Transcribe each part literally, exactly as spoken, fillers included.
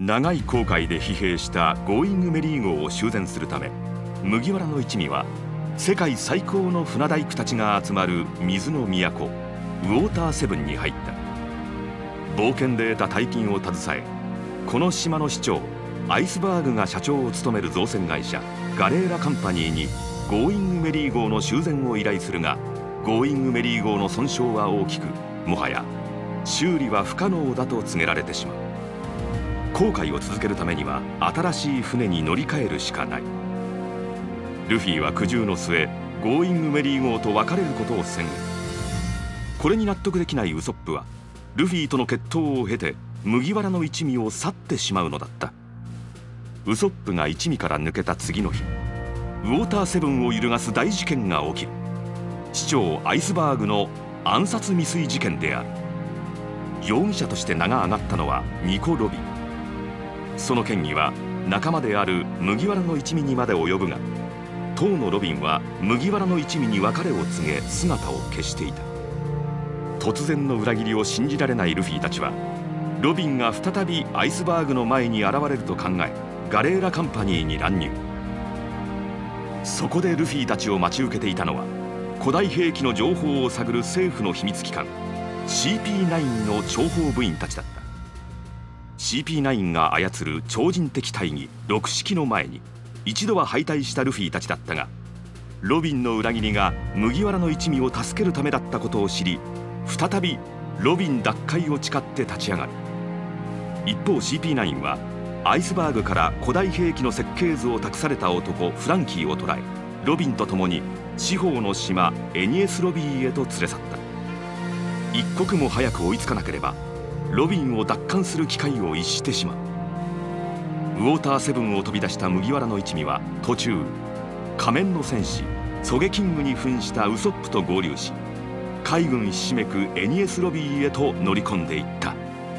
長い航海で疲弊したゴーイングメリー号を修繕するため、麦わらの一味は世界最高の船大工たちが集まる水の都ウォーターセブンに入った。冒険で得た大金を携え、この島の市長アイスバーグが社長を務める造船会社ガレーラカンパニーにゴーイングメリー号の修繕を依頼するが、ゴーイングメリー号の損傷は大きく、もはや修理は不可能だと告げられてしまう。航海を続けるためには新しい船に乗り換えるしかない。ルフィは苦渋の末、ゴーイングメリー号と別れることを宣言。これに納得できないウソップはルフィとの決闘を経て麦わらの一味を去ってしまうのだった。ウソップが一味から抜けた次の日、ウォーターセブンを揺るがす大事件が起きる。市長アイスバーグの暗殺未遂事件である。容疑者として名が挙がったのはニコ・ロビン。その嫌疑は仲間である麦わらの一味にまで及ぶが、当のロビンは麦わらの一味に別れを告げ姿を消していた。突然の裏切りを信じられないルフィたちは、ロビンが再びアイスバーグの前に現れると考え、ガレーラカンパニーに乱入。そこでルフィたちを待ち受けていたのは、古代兵器の情報を探る政府の秘密機関 シーピーナイン の諜報部員たちだった。 シーピーナイン が操る超人的大義六式の前に一度は敗退したルフィたちだったが、ロビンの裏切りが麦わらの一味を助けるためだったことを知り、再びロビン奪回を誓って立ち上がる。一方 シーピーナイン はアイスバーグから古代兵器の設計図を託された男フランキーを捕らえ、ロビンと共に四方の島エニエスロビーへと連れ去った。一刻も早く追いつかなければロビンを奪還する機会を逸してしまう。ウォーターセブンを飛び出した麦わらの一味は途中、仮面の戦士ソゲキングに扮したウソップと合流し、海軍ひしめくエニエスロビーへと乗り込んでいった。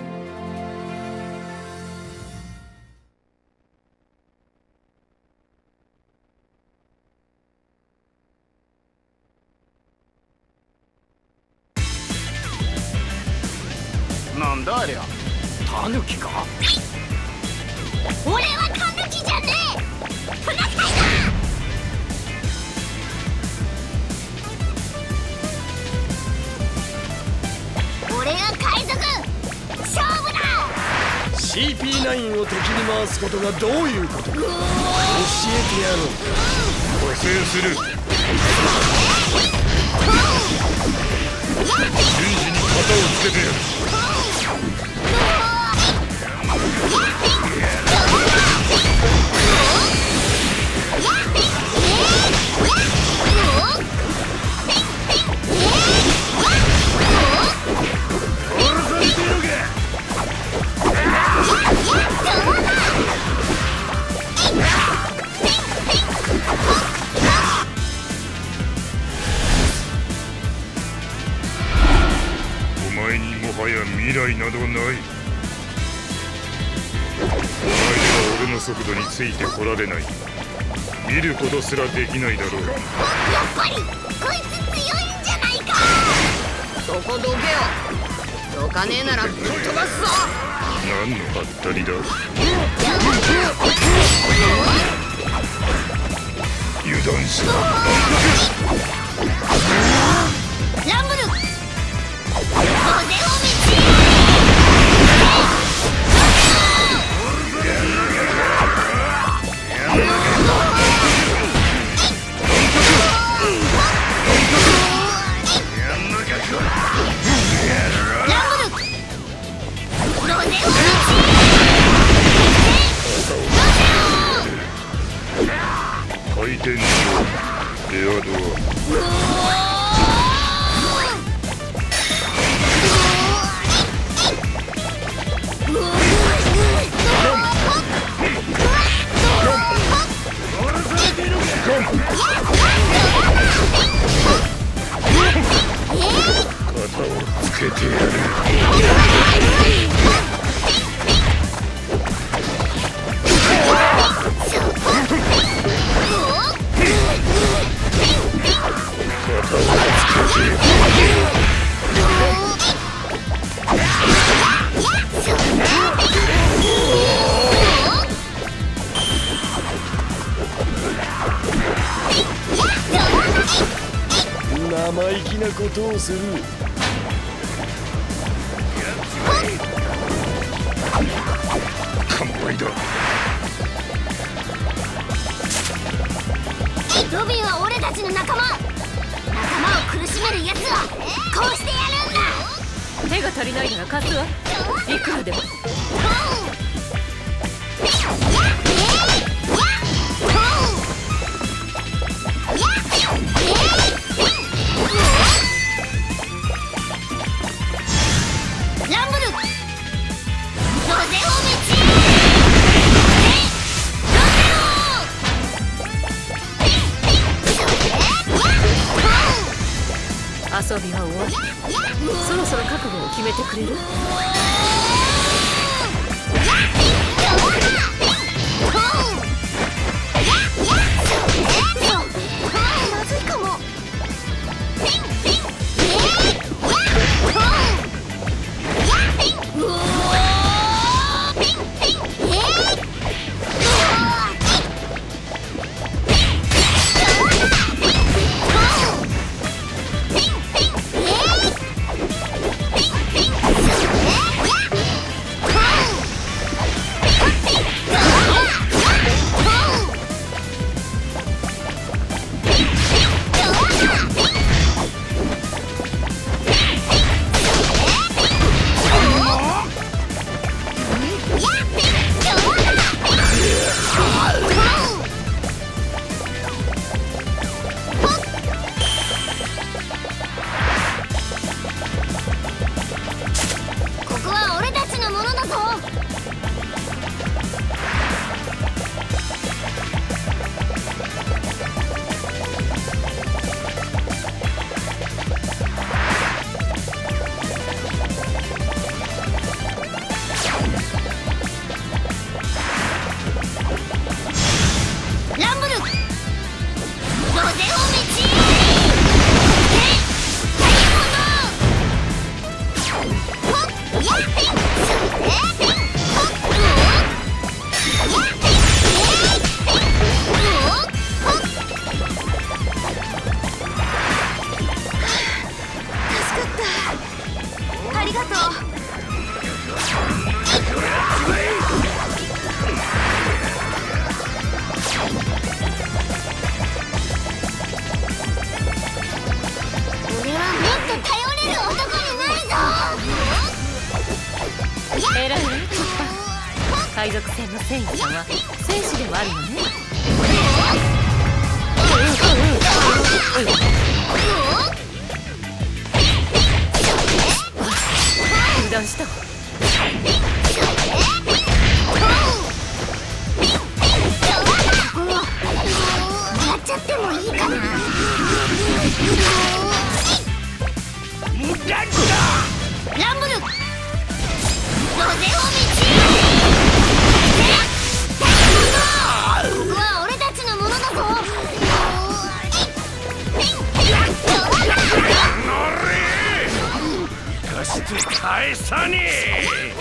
なんだありゃ、タヌキか。 俺はタヌキじゃねえ、トナカイだ。俺が海賊、勝負だ。 シーピーナイン を敵に回すことがどういうことか教えてやろう。 補正する。瞬時に型をつけてやる。お前にもはや未来などない。お前では俺の速度についてこられない。見ることすらできないだろう。 やっぱりこいつ強いんじゃないか。 そこどけよ。どかねえならぶっ飛ばすぞ。 何のハったりだ。油断しろ。 ランブル、袖を見つ回転上レアドア。肩をつけてやる。 けことをする。 完敗だ。 ロビンは俺たちの仲間。仲間を苦しめる奴はこうしてやるんだ。 手が足りないなら貸すわ。いくらでも。 ランブルロゼオメチ遊びは終わり。そろそろ覚悟を決めてくれる？ まずいかも。 海賊船の船員さんは戦士でもあるのね。油断したわ。 やっちゃってもいいかな。ランブルロゼオメチここは俺たちのものだぞ。 生かして返さねえ。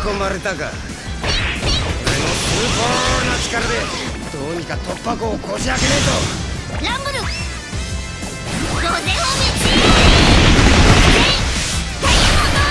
込まれたか。俺のスーパーな力でどうにか突破口をこじ開けねえと。 ランブルロゼオメチダイヤモンド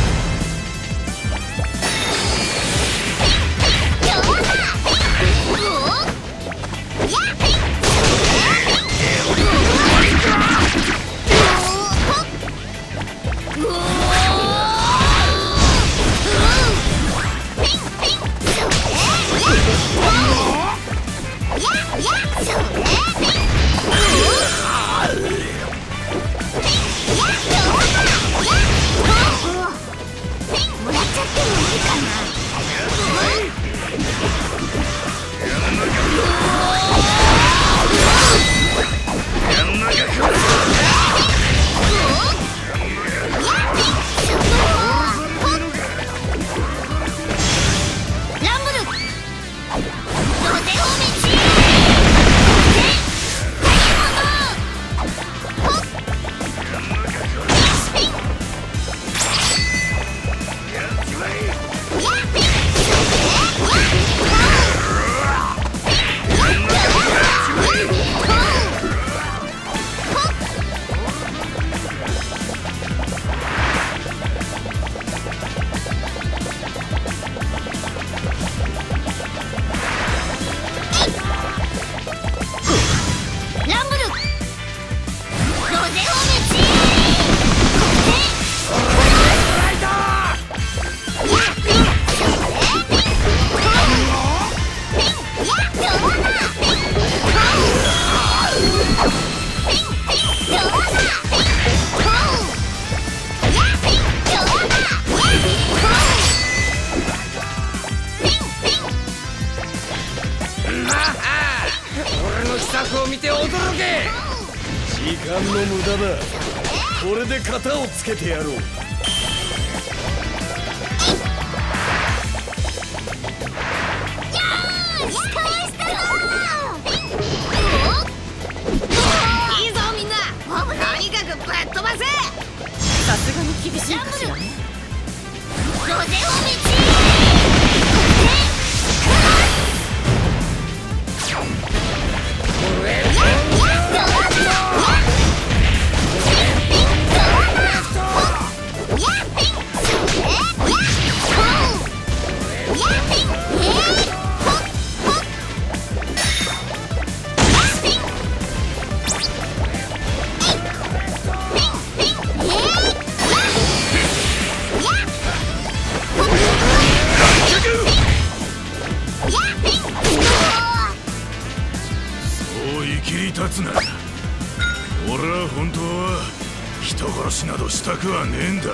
時間の無駄だ。これで型をつけてやろう。 いいぞみんな、とにかくぶっ飛ばせ。 さすがに厳しいかしらね。 ロゼオメチなどしたくはねえんだ。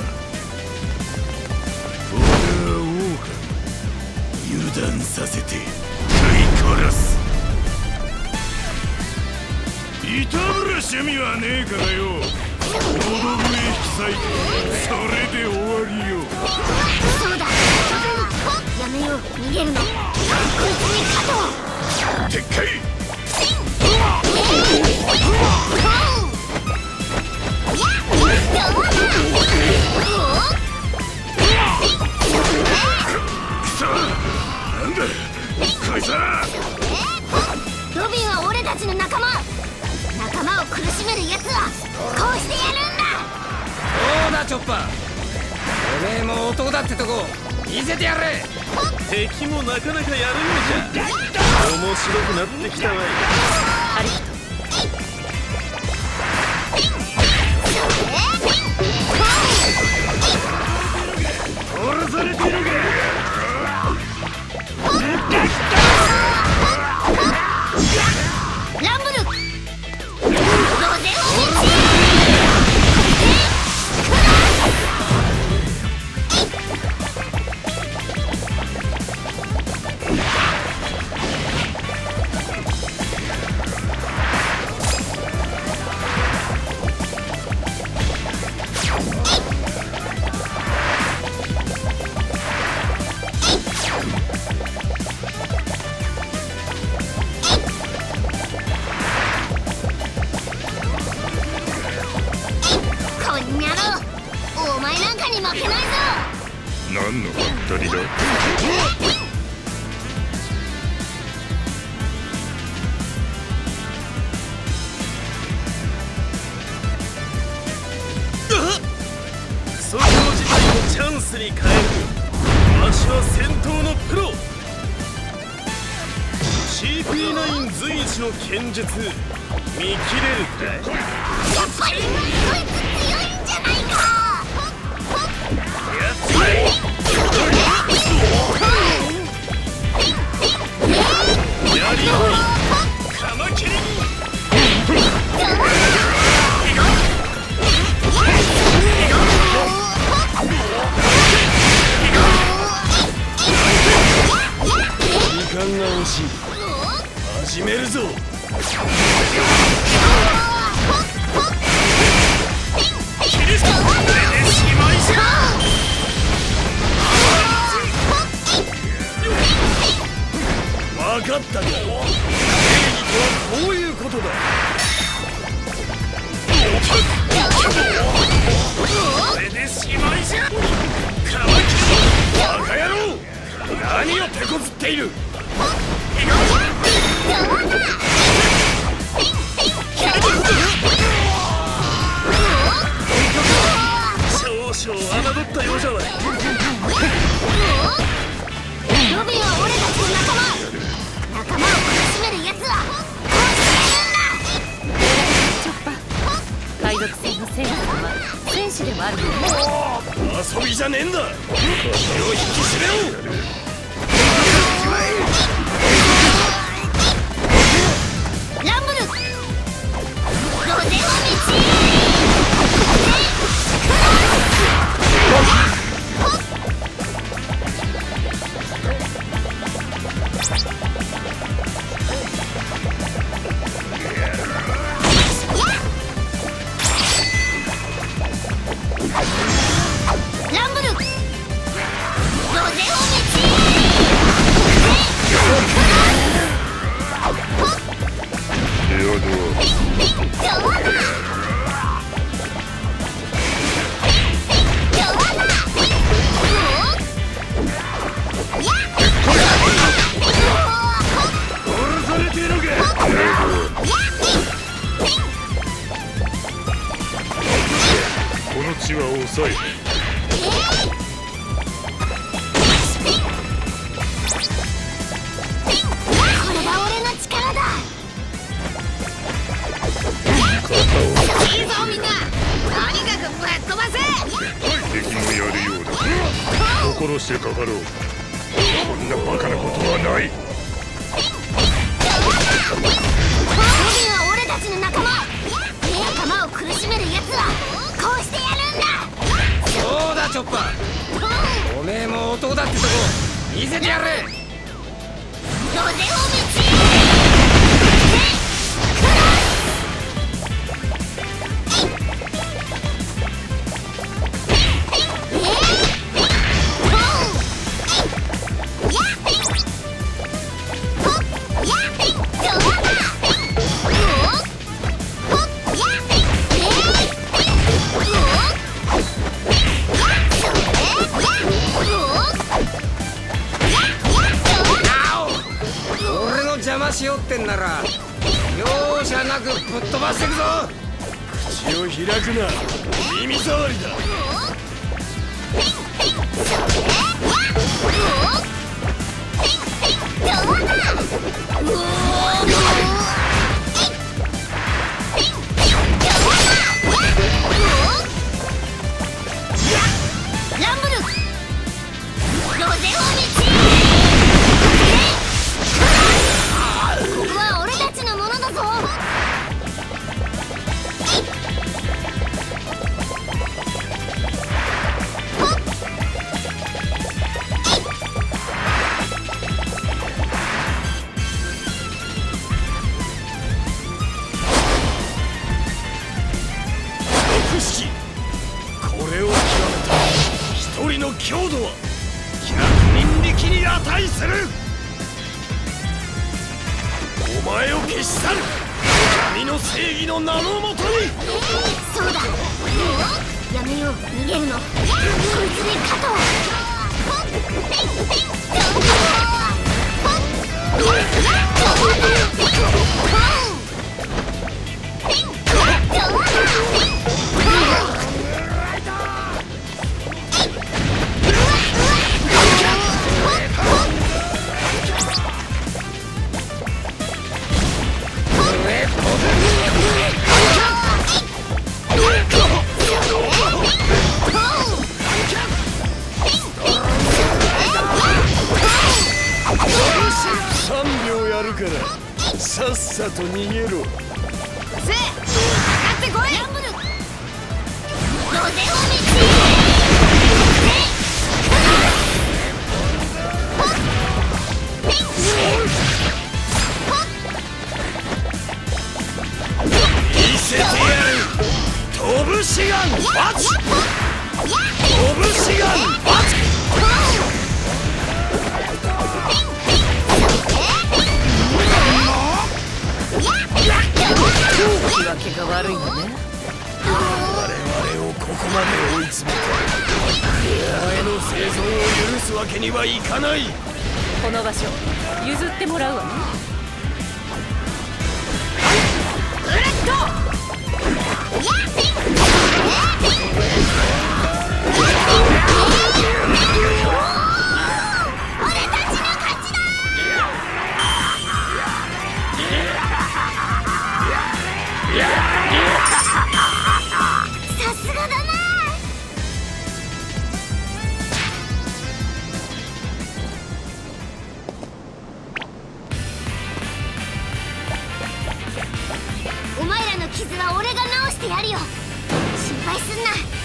俺は王か。油断させて食い殺す。いたぶる趣味はねえからよ。子供へ引き裂いてそれで終わりよ。 そうだ、やめよう、逃げるの。こいつに勝とう。 でっかいなんだこいつは。 ロビンは俺たちの仲間。仲間を苦しめるやつはこうしてやるんだ。 そうだチョッパー、おめえも男だってとこ見せてやれ。 敵もなかなかやるようじゃ。面白くなってきたわい。 ありがとう。 殺されてるが。 ランブルロゼオメチ何のはったりだ。 その事態をチャンスに変える。わしは戦闘のプロ。 シーピーナイン 随一の剣術見切れるかい。 やっぱりこいつ強いんじゃないか。 やっぱりやりよいカマキリ。時間が惜しい。 始めるぞ。キリストこれでしまいじゃ。分かったか。正義とはこういうことだ。これでしまいじゃ。カマキリバカ野郎、何を手こずっている。 少々侮ったようじゃない。ロビンは俺たちの仲間。仲間を苦しめる奴はこうしてやるんだ。 チョッパー、海賊船のセイラさんは戦士でもあるのね。 遊びじゃねえんだ。気を引き締めろ。 ランブルロゼオ道。ランブルロゼオこの血は抑えて。 これが俺の力だ。 いいぞみんな、とにかくぶっ飛ばせ。 敵もやるようだ。心してかかろう。こんなバカなことはない。 ロビンは俺たちの仲間。仲間を苦しめる奴はこうしてやるんだ。 そうだチョッパー、おめえも男だってとこ見せてやれ。 ロゼオ道。 邪魔しよってんなら容赦なくぶっ飛ばしていくぞ。 口を開くな、耳障りだ。 ランブルロゼオ道。ここは俺たちのものだぞ。 六式、これを極めた一人の強度は百人力に値する。お前を消し去る神の正義の名のもとに。 そうだ。やめよう、逃げるの。こいつに勝とう。 さんびょうやるからさっさと逃げろ。 せかかってこい。 ロデオ見せてやる。飛ぶ志願バチ。飛ぶ志願バチ。 気分けが悪いのね。 我々をここまで追い詰めてお前の生存を許すわけにはいかない。 この場所譲ってもらうわね。 ブレッド。 さすがだな。お前らの傷は俺が治してやるよ。心配すんな。